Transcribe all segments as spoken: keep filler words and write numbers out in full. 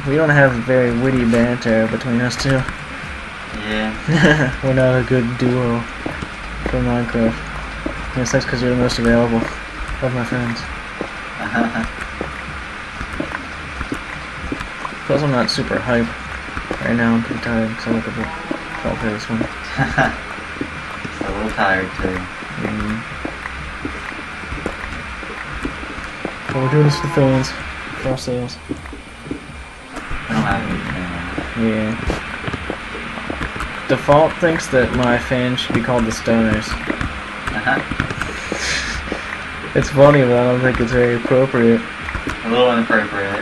we don't have very witty banter between us two. Yeah. We're not a good duo for Minecraft. And it sucks because you're the most available of my friends. Plus I'm not super hype right now. I'm pretty tired because I woke up at twelve thirty this morning. Just a little tired too. Mm-hmm. Well, we're doing this for the fans, for ourselves. I don't have any fans. Yeah. Default thinks that my fans should be called the Stoners. Uh-huh. It's funny, but I don't think it's very appropriate. A little inappropriate.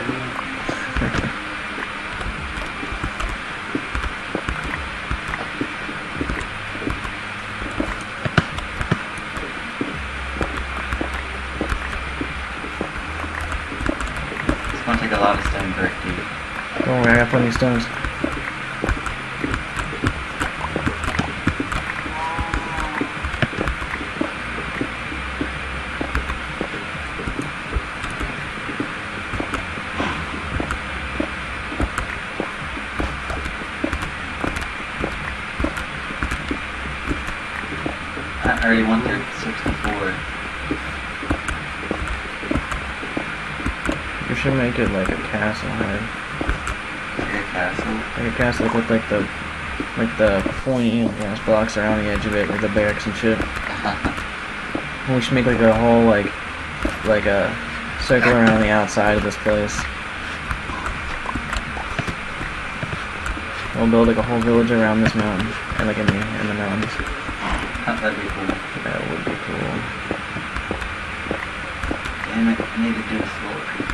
It's gonna take a lot of stone brick, dude. Don't worry, I got plenty of stones. I already went through sixty-four. You should make it like a castle head. Like a castle? Like a castle with like the like the pointy glass blocks around the edge of it, like the barracks and shit. We should make like a whole like like a circle around the outside of this place. We'll build like a whole village around this mountain and like in the in the mountains. That'd be cool. That would be cool. Damn it, I need to do a floor.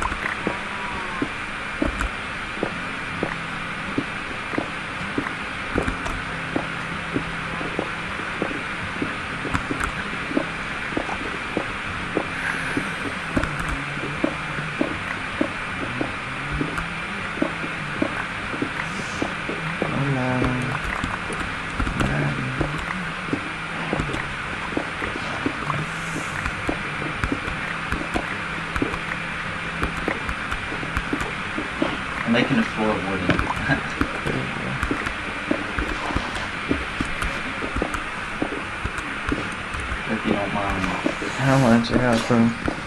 I'm making the floor wooden. If you don't mind. How much your house, bro?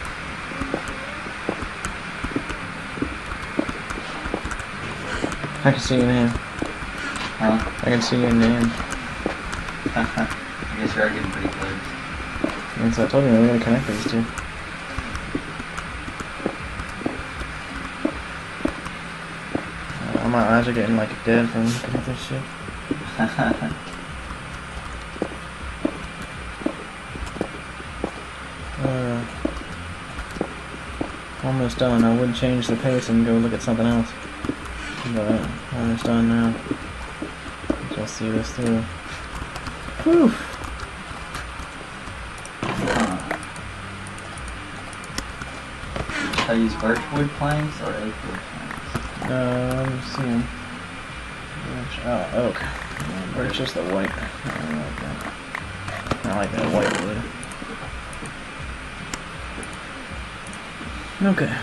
I can see your name. Huh? I can see your name. I guess you are getting pretty close. And so I told you we were gonna connect these two. Uh, my eyes are getting like dead from looking at this shit. uh, almost done. I would change the pace and go look at something else. But almost done now. Just see this through. Whew. Should I use birchwood planks or oak wood planks? Uh, let me see them. Birch, oh, oak. Yeah, birch is the white. I don't like that. I like that white wood. Okay.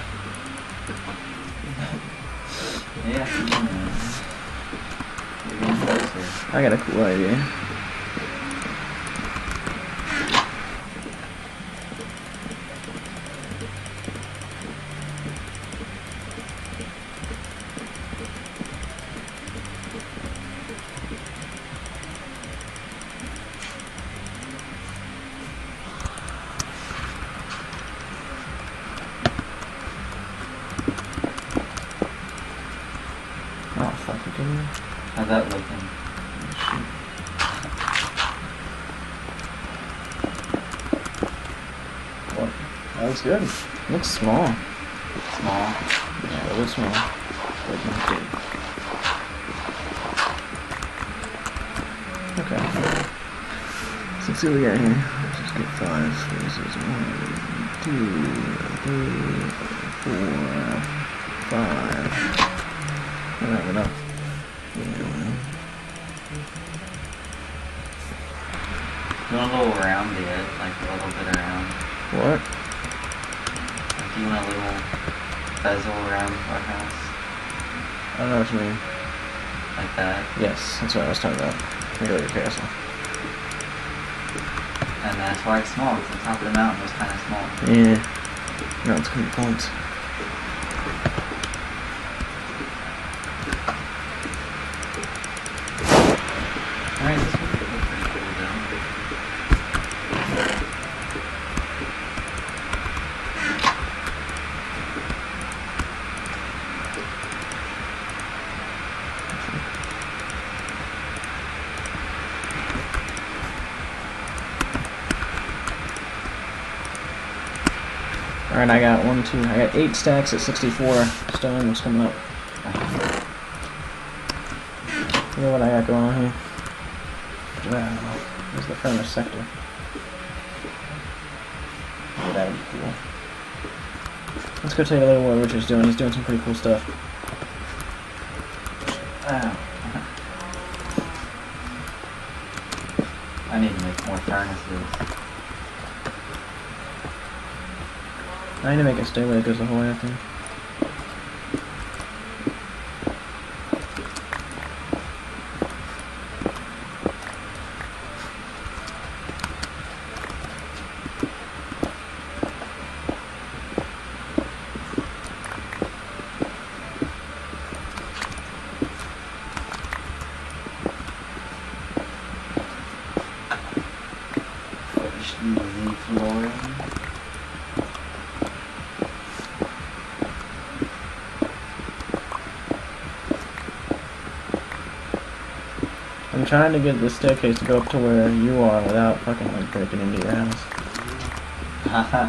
Yeah, you're getting closer. I got a cool idea. Oh, fuck, you kidding me? How's that looking? What? That looks good. It looks small. Small? Yeah, it looks small. But not big. Okay. So let's see what we got here. Let's just get five spaces. One, two, three, four, five. I don't have enough. Yeah. You want a little round it, like a little bit around. What? Like you want a little bezel around our house. don't know what you mean. Like that. Yes, that's what I was talking about. Let me go to your castle. And that's why it's small, because the top of the mountain was kind of small. Yeah. No, it's gonna be points. Alright, this one could look pretty cool though. Alright, I got one, two, I got eight stacks at sixty-four stone. What's coming up? You know what I got going on here? Wow, this is the furnace sector. Oh, that would be cool. Let's go take a look at what Richard's doing. He's doing some pretty cool stuff. Oh. I need to make more furnaces. I need to make a stairway that goes the whole way, I think. Easy flooring. I'm trying to get the staircase to go up to where you are without fucking like breaking into your house. Haha.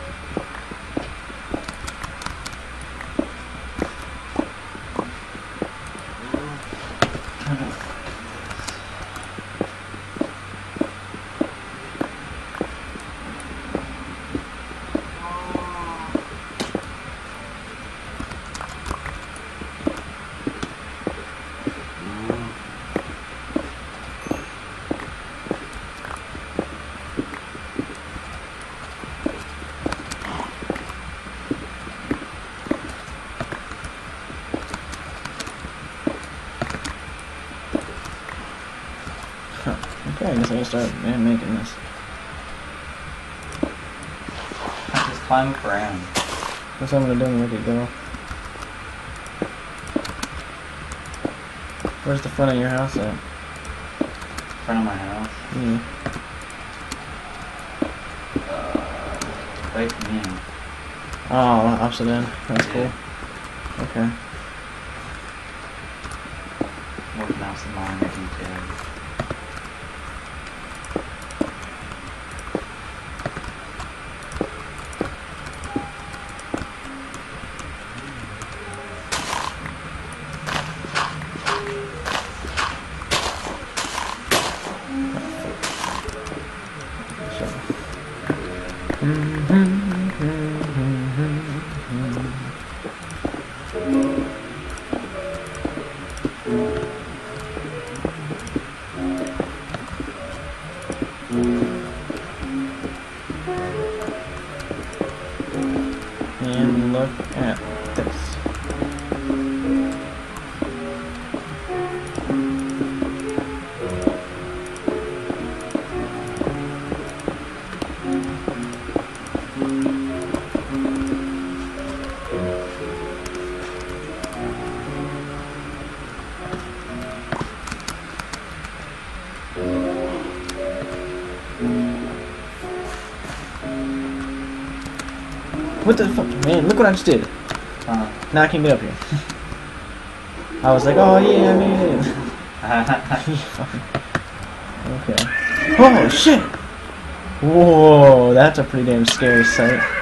Okay, I guess I gotta start man making this. Just climb up around. That's what I'm gonna do and make it go. Where's the front of your house at? Front of my house. Yeah. Uh, right from me. Oh, opposite end. That's Yeah. cool. Okay. Working out some minor details. And look at this. What the fuck, man? Look what I just did. Uh, Now I can get up here. I was like, oh yeah, I made it. Okay. Oh shit! Whoa, that's a pretty damn scary sight.